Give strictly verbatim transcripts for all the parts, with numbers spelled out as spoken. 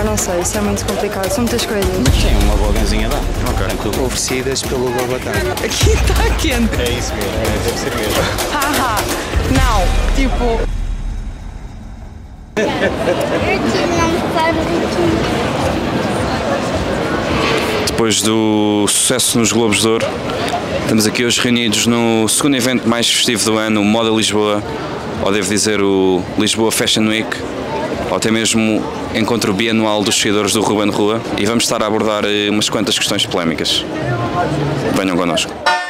não sei, isso é muito complicado, são muitas coisas. Sim, uma boa ganzinha dá. Ok. Oferecidas pelo Gobatão. Aqui está quente. É isso mesmo, é, deve ser mesmo. Haha, não, tipo... Depois do sucesso nos Globos de Ouro, estamos aqui hoje reunidos no segundo evento mais festivo do ano, o Moda Lisboa, ou devo dizer o Lisboa Fashion Week, ou até mesmo encontro bianual dos seguidores do Ruben Rua, e vamos estar a abordar umas quantas questões polémicas. Venham connosco.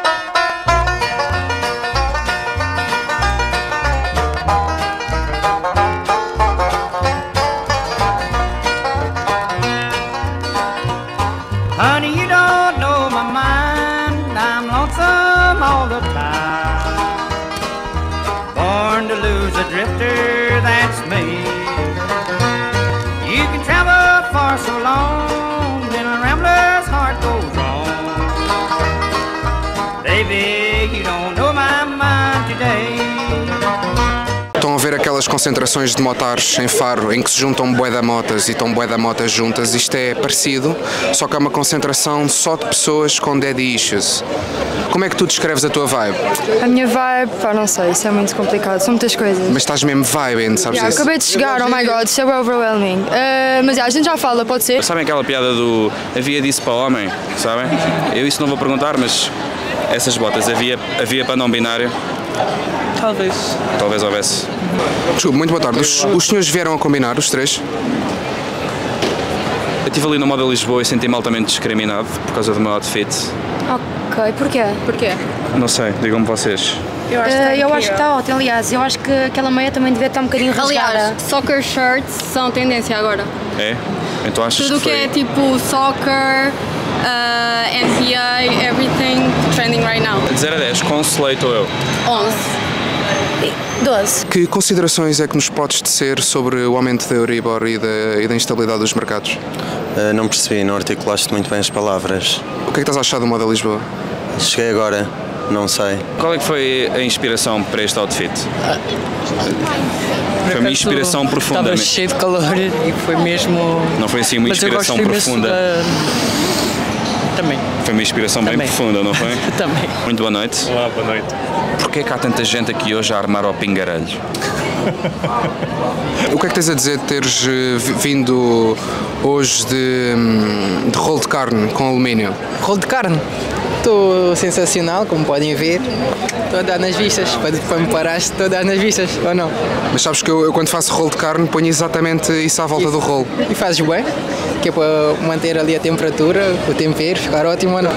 Honey, you don't know my mind, I'm lonesome all the time. Born to lose a drifter, that's me. You can travel for so long, then a rambler's heart goes wrong. Baby, you don't know my mind today. Estão a ver aquelas concentrações de motares em Faro em que se juntam bué da motas e estão bué da motas juntas. Isto é parecido, só que é uma concentração só de pessoas com daddy issues. Como é que tu descreves a tua vibe? A minha vibe, pá, não sei, isso é muito complicado, são muitas coisas. Mas estás mesmo vibe, sabes Yeah, isso? acabei de chegar, oh my god, isso é overwhelming. Uh, mas yeah, a gente já fala, pode ser? Sabem aquela piada do havia disso para homem, sabem? Eu isso não vou perguntar, mas essas botas havia, havia para não binário? Talvez. Talvez houvesse. Desculpe, muito boa tarde. Os, os senhores vieram a combinar, os três? Eu estive ali no Moda Lisboa e senti-me altamente discriminado por causa do meu outfit. Ok, porquê? Porquê? Não sei, digam-me vocês. Eu acho, uh, eu acho que está ótimo, aliás, eu acho que aquela meia também devia estar um bocadinho rasgada. Aliás, soccer shirts são tendência agora. É? Então achas Tudo que foi... que é tipo soccer, uh, N B A, everything trending right now. De zero a dez, com Slate ou eu? onze. doze. Que considerações é que nos podes tecer sobre o aumento da Euribor e da, e da instabilidade dos mercados? Uh, não percebi, não articulaste muito bem as palavras. O que é que estás a achar do Moda Lisboa? Cheguei agora, não sei. Qual é que foi a inspiração para este outfit? Foi uma inspiração profunda. Estava cheio de calor e foi mesmo... Não foi assim uma Mas inspiração eu gosto profunda? Da... Também. Foi uma inspiração Também. bem profunda, não foi? Também. Muito boa noite. Olá, boa noite. Porquê é que há tanta gente aqui hoje a armar ao pingarelho? O que é que tens a dizer de teres eh, vi- vindo hoje de, hum, de rolo de carne com alumínio? Rolo de carne. Estou sensacional, como podem ver. Estou a dar nas vistas. Quando, quando me paraste, estou a dar nas vistas, ou não? Mas sabes que eu, eu quando faço rolo de carne ponho exatamente isso à volta E- do rolo. E fazes bem, que é para manter ali a temperatura, o tempero, ficar ótimo ou não?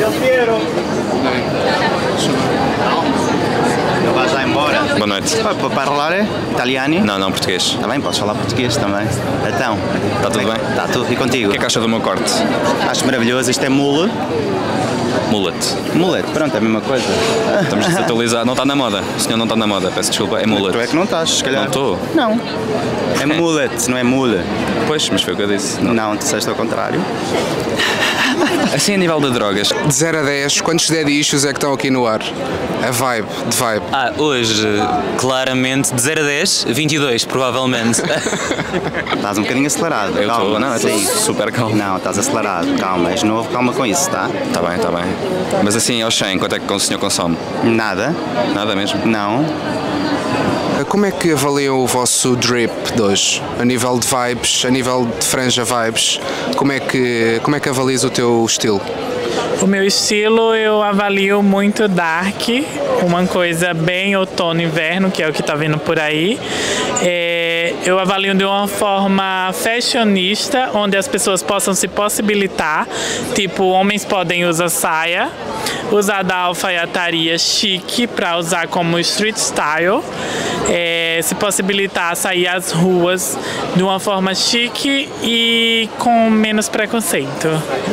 Ele vai já embora. Boa noite. Ah, para falar italiano? Não, não, português. Está bem, podes falar português também. Então, Está tudo bem? está tudo. E contigo? O que é que acha do meu corte? Acho maravilhoso. Isto é mule. Mullet. Mullet, pronto, é a mesma coisa. Estamos desatualizados. Não está na moda. O senhor não está na moda. Peço desculpa. É mullet. Tu é que não estás, se calhar. Não estou. Não. É mullet, não é mule. Pois, mas foi o que eu disse. Não. Não, disseste ao contrário. Assim, a nível de drogas, De zero a dez, quantos daddy issues é que estão aqui no ar? A vibe, de vibe. Ah, hoje, claramente, de zero a dez, vinte e dois, provavelmente. Estás um bocadinho acelerado. eu calma. estou, não, eu estou Sim. super calmo. Não, estás acelerado. Calma, és novo, calma com isso, tá? Está bem, está bem. Mas assim, ao cem, quanto é que o senhor consome? Nada. Nada mesmo? Não. Como é que avaliam o vosso drip de hoje? A nível de vibes, a nível de franja vibes, como é que, como é que avalias o teu estilo? O meu estilo eu avalio muito dark, uma coisa bem outono e inverno, que é o que tá vindo por aí. É, eu avalio de uma forma fashionista, onde as pessoas possam se possibilitar. Tipo, homens podem usar saia, usar da alfaiataria chique para usar como street style. É, se possibilitar sair às ruas de uma forma chique e com menos preconceito.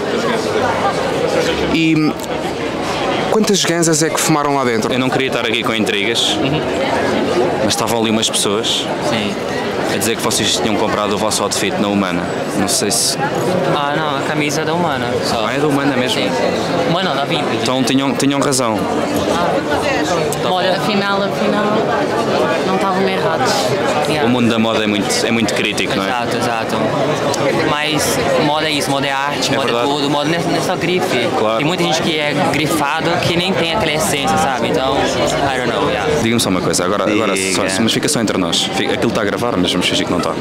E quantas ganzas é que fumaram lá dentro? Eu não queria estar aqui com intrigas, mas estavam ali umas pessoas Sim. a dizer que vocês tinham comprado o vosso outfit na Humana. Não sei se... Ah, não, a camisa é da Humana. Só. Ah, é da Humana mesmo? Sim. Humana não, da Vintage. Então tinham, tinham razão. Olha, afinal, afinal, não estavam errados. O mundo da moda é muito, é muito crítico, não é? Exato, exato. Mas moda é isso, moda é arte, É moda verdade. é tudo, moda não é, não é só grife. Claro. Tem muita gente que é grifado que nem tem aquela essência, sabe? Então, I don't know, yeah. Diga-me só uma coisa, agora, agora só, Diga. mas fica só entre nós. Fica- Aquilo está a gravar, mas vamos fingir que não está.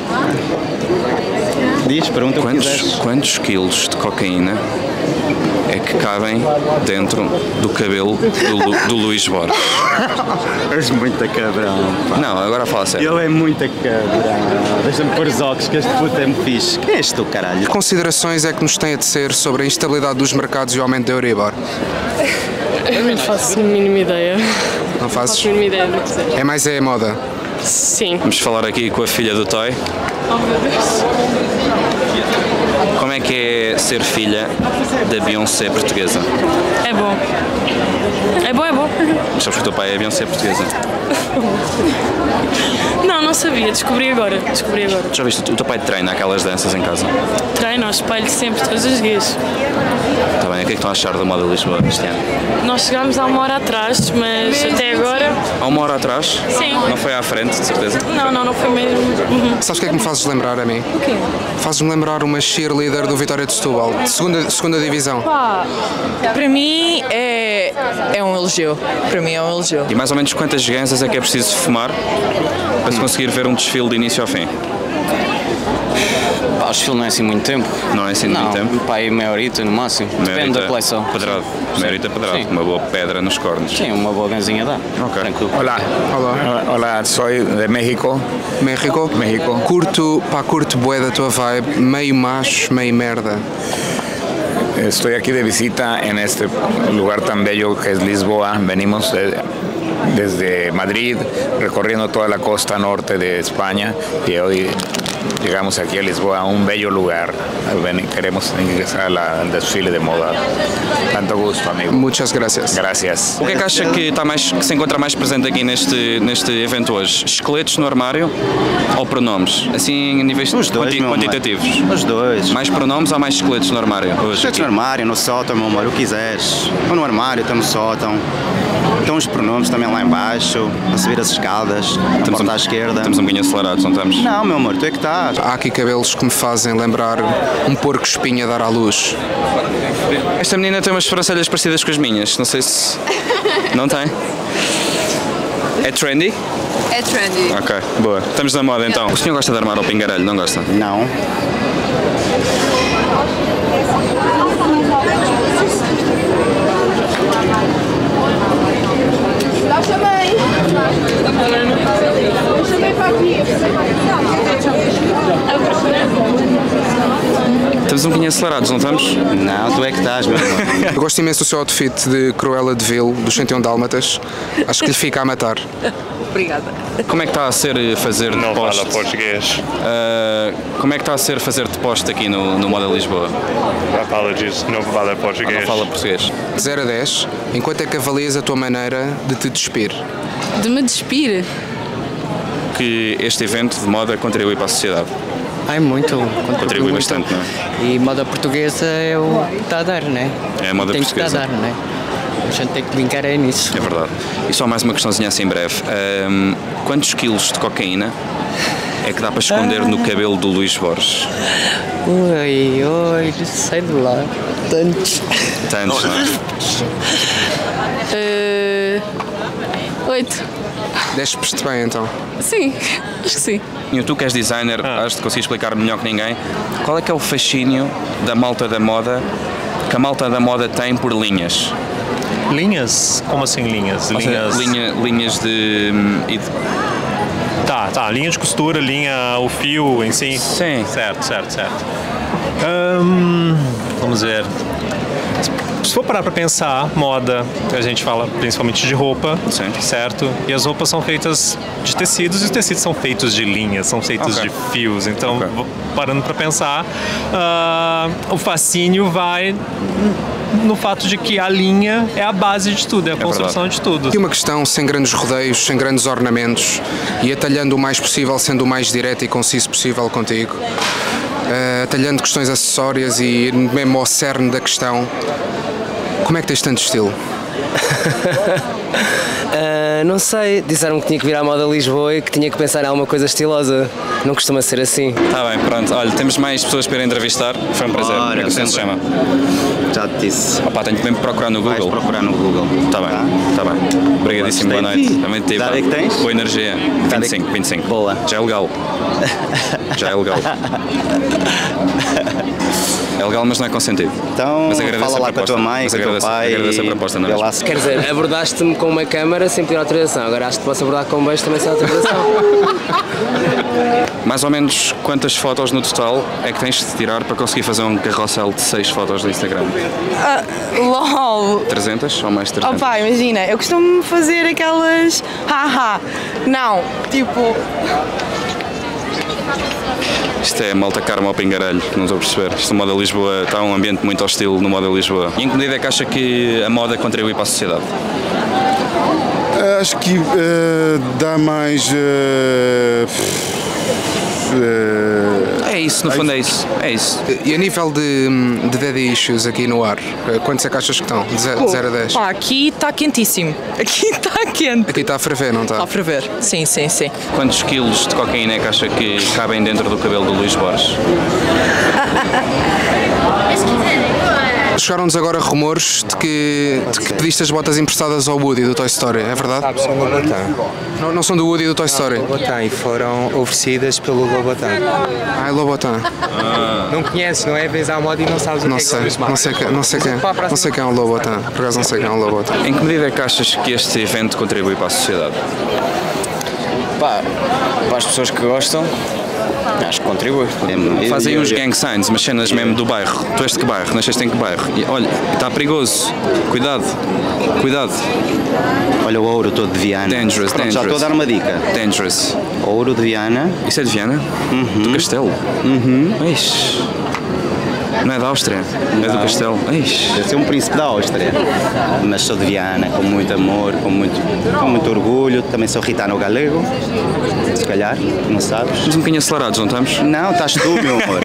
Diz, pergunta o que Quantos, quiseres. quantos quilos de cocaína é que cabem dentro do cabelo do, Lu- do Luís Borges? És muito cabrão, pá. Não, agora fala sério. Ele é muito cabrão. Deixa-me pôr os óculos, que este puto é muito fixe. Quem és tu, caralho? Que considerações é que nos tem a tecer sobre a instabilidade dos mercados e o aumento da Euribor? Eu não faço a mínima ideia. Não fazes? Faço a mínima ideia do que seja. É mais é a moda. Sim. Vamos falar aqui com a filha do Toy. Oh meu Deus. Como é que é ser filha da Beyoncé portuguesa? É bom. É bom, é bom. Mas sabes que o teu pai é Beyoncé portuguesa? Não, não sabia. Descobri agora. Descobri agora. Já viste, o teu pai treina aquelas danças em casa? Treino ao espelho sempre, todos os dias. Está bem, o que é que estão a achar da moda de Lisboa este ano? Nós chegámos há uma hora atrás, mas até agora... Há uma hora atrás? Sim. Não foi à frente, de certeza? Não, não, não foi mesmo. Uhum. Sabes o que é que me fazes lembrar a mim? O quê? Fazes-me lembrar uma cheerleader do Vitória de Setúbal, de segunda, segunda divisão. Pá, para mim é, é um elogio. Para mim é um elogio. E mais ou menos quantas ganzas é que é preciso fumar para se conseguir ver um desfile de início ao fim? Pá, o desfile não é assim muito tempo. Não é assim não, muito tempo? Pá, aí meia horita no máximo. Depende da coleção. Pedrado. Meia horita pedrado. Sim. Uma boa pedra nos cornos. Sim, uma boa ganzinha dá. Ok. Tranquilo. Hola. Hola. Hola, soy de México. México? México. Curto, pá, curto bué da tua vibe, meio macho, meio merda. Estoy aquí de visita en este lugar tan bello que es Lisboa. Venimos de- desde Madrid, recorriendo toda la costa norte de España y hoy llegamos aquí a Lisboa, un bello lugar. Ven- Queremos ingresar a la- al desfile de moda. Tanto gusto, amigo. Muchas gracias. Gracias. O que é que acha que, está mais, que se encontra mais presente aqui neste, neste evento hoje? Esqueletos no armário ou pronomes? Assim, em níveis Os dois, quanti- meu amor. quantitativos? Os dois. Mais pronomes ou mais esqueletos no armário? Hoje, Esqueletos no armário, no sótão, meu amor, o que quiseres. Ou no armário, ou no sótão. Estão os pronomes também lá embaixo, a subir as escadas, a porta à esquerda. Estamos um bocadinho acelerados, não estamos? Não, meu amor, tu é que estás. Há aqui cabelos que me fazem lembrar um porco espinho a dar à luz. Esta menina tem umas sobrancelhas parecidas com as minhas, não sei se... Não tem? É trendy? É trendy. Ok, boa. Estamos na moda então. O senhor gosta de armar ao pingarelho, não gosta? Não. Já chamei. Eu chamei para aqui. Estamos um bocadinho acelerados, não estamos? Não, tu é que estás, meu amor. Eu gosto imenso do seu outfit de Cruella de Vil, dos cento e um Dálmatas. Acho que lhe fica a matar. Obrigada. Como é que está a ser fazer Não de poste? fala português. Ah, como é que está a ser fazer de poste aqui no, no Moda Lisboa? Apologies, não fala Ah, português. não fala português. De zero a dez, enquanto é que avalias a tua maneira de te despir? De me despir? Que este evento de moda contribui para a sociedade. Ai, muito. Contribui muito. bastante, não é? E moda portuguesa é o que está a dar, não é? É a moda tem portuguesa. que estar a dar, não é? A gente tem que brincar é nisso. É verdade. E só mais uma questãozinha assim breve. Ahm, quantos quilos de cocaína é que dá para esconder no cabelo do Luís Borges? Oi, oi, sai de lá. Tantos. Tantos, não é? Uh, oito. Despes-te bem então? Sim, acho que sim. E tu que és designer, has de conseguir explicar melhor que ninguém. Qual é que é o fascínio da malta da moda, que a malta da moda tem por linhas? Linhas? Como assim linhas? Ou seja, Linhas. linha- linhas de, hum, e de- Tá, tá. Linha de costura, linha, o fio em si. Sim. Certo, certo, certo. Ahn, vamos ver. Se for parar pra pensar, moda, a gente fala principalmente de roupa, certo? E as roupas são feitas de tecidos e os tecidos são feitos de linhas, são feitos Ok. de fios. Então, v- parando pra pensar, ah, o fascínio vai no fato de que a linha é a base de tudo, é a construção de tudo. E uma questão sem grandes rodeios, sem grandes ornamentos e atalhando o mais possível, sendo o mais direto e conciso possível contigo. Uh, atalhando questões acessórias e mesmo ao cerne da questão. Como é que tens tanto estilo? uh, não sei, disseram-me que tinha que vir à moda Lisboa e que tinha que pensar em alguma coisa estilosa. Não costuma ser assim. Está bem, pronto. Olha, temos mais pessoas para ir entrevistar. Foi um prazer. Como é que o senhor se chama? Já te disse. Opa, tenho que mesmo procurar no Google. Vais procurar no Google. Está bem, está bem. Obrigadíssimo, boa noite. Também tive. Que que tens? Boa energia. vinte e cinco, vinte e cinco. Boa. Já é legal. Já é legal. É legal, mas não é consentido. Então, mas agradeço fala a lá com a tua mãe, mas com o teu agradeço, pai. agradeço a proposta, não é mesmo? Quer dizer, abordaste-me com uma câmara sem pedir autorização. Agora acho que posso abordar com um beijo também sem autorização. Mais ou menos quantas fotos no total é que tens de tirar para conseguir fazer um carrossel de seis fotos do Instagram? Ah, LOL! trezentas ou mais de trezentas? Opa, imagina, eu costumo fazer aquelas haha. Não, tipo. Isto é malta karma ao pingarelho, não estou a perceber. Isto no Moda Lisboa está um ambiente muito hostil no Moda Lisboa. E em que medida é que acha que a moda contribui para a sociedade? Acho que uh, dá mais. Uh, uh, é isso, no fundo é isso. É isso. E a nível de, de daddy issues aqui no ar, quantos é que achas que estão? De zero a dez? Pá, aqui está quentíssimo. Aqui está quente. Aqui está a ferver, não está? Está a ferver, sim, sim, sim. Quantos quilos de cocaína é que acha que cabem dentro do cabelo do Luís Borges? Chegaram-nos agora rumores de que, de que pediste as botas emprestadas ao Woody do Toy Story, é verdade? Sabe, são Lobotan. Não, não são do Woody do Toy Story? Não, Lobotan, e foram oferecidas pelo Lobotan. Ah, é Lobotan. Ah. Não conheces, não é? Vês à moda e não sabes não o que sei, é que não sei, não sei quem, não sei quem é o Lobotan. Por acaso não sei quem é o Lobotan. Em que medida é que achas que este evento contribui para a sociedade? Pá, para as pessoas que gostam, acho que contribui. Fazem uns gang signs, umas cenas mesmo do bairro. Tu és de que bairro? Nasceste em que bairro? E, olha, está perigoso. Cuidado. Cuidado. Olha o ouro todo de Viana. Dangerous, Pronto, dangerous. já estou a dar uma dica. Dangerous. Ouro de Viana. Isso é de Viana? Uhum. Do Castelo? Uhum. Ixi. Não é da Áustria? Não. É do Castelo? Ixi. Deve ser um príncipe da Áustria. Mas sou de Viana, com muito amor, com muito, com muito orgulho. Também sou ritano galego. Se calhar, não sabes. Estamos um bocadinho acelerados, não estamos? Não, estás tu, meu amor.